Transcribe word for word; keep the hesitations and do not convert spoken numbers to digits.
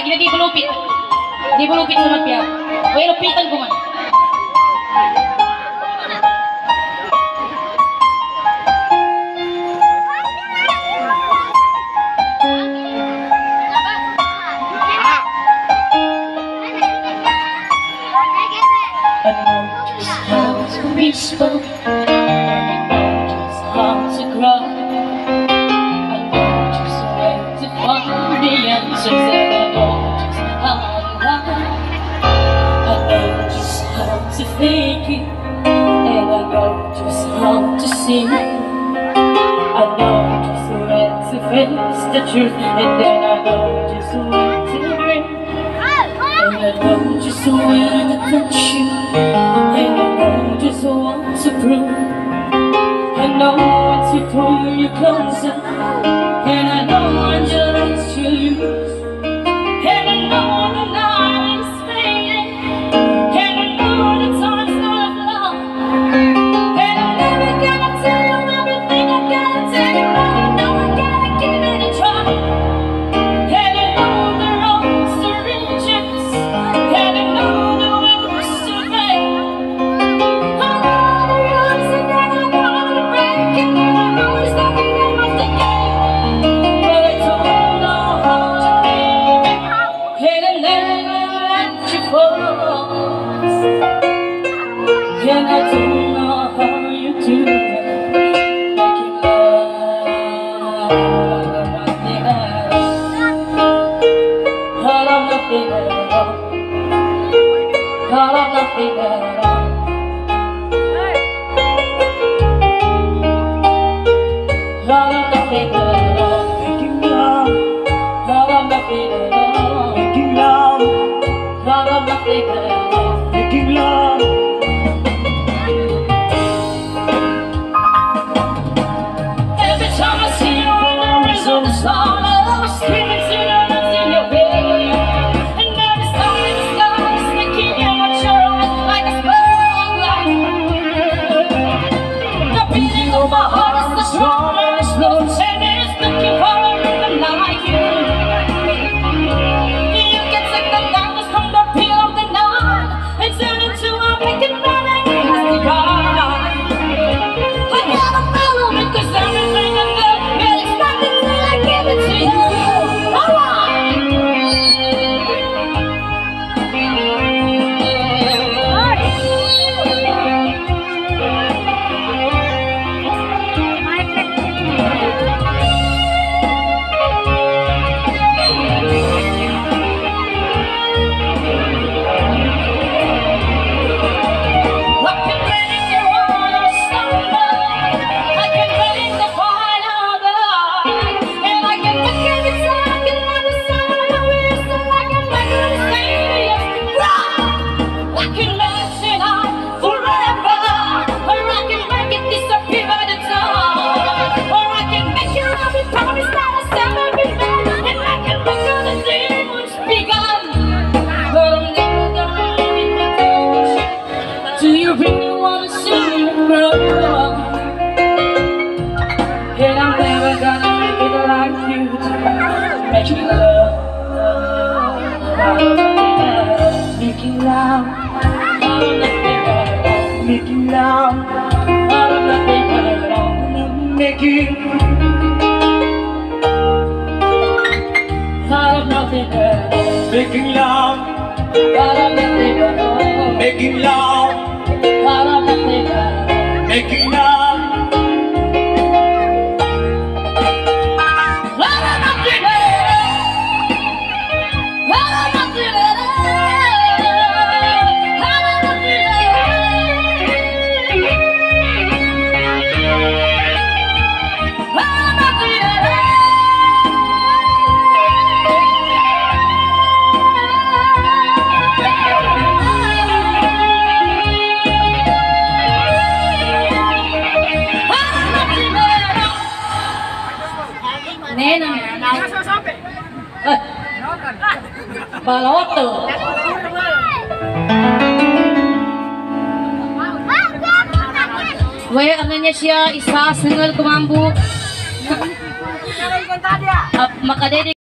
lagi na di bulupit. Di bulupit sa magpiya. Uy, lupitan ko man. We spoke, and I know just how to cry. I know just where to find the answers, and I know just how to lie. I know just how to fake it, and I know just how to sing. I know just when to face the truth, and then I know just when to drink. And I know just when to touch you, and I know just what to prove. I know what to pull you closer, and I know when just to lose. And I know the night is fading, and I know the time's not long. And I'm never gonna tell you everything I gotta tell you, but I know I gotta give it a try. And I know the roads to riches, and I know the roads to fame. And I don't know how you do that, making love out of nothing at all, out of nothing at all, out of nothing at all, out of nothing at all, making love out of nothing at all, making love out of nothing at all, making love. Do you really wanna see me grow? And I'm never gonna make it like you do. Making love, making love, making love, making out of nothing, making love, out of nothing, making love, out of nothing, making love, out of nothing, out of nothing, out of nothing. Nena, eh, balot tuh. Weh, anaknya siya isa single kumambu. Makadede.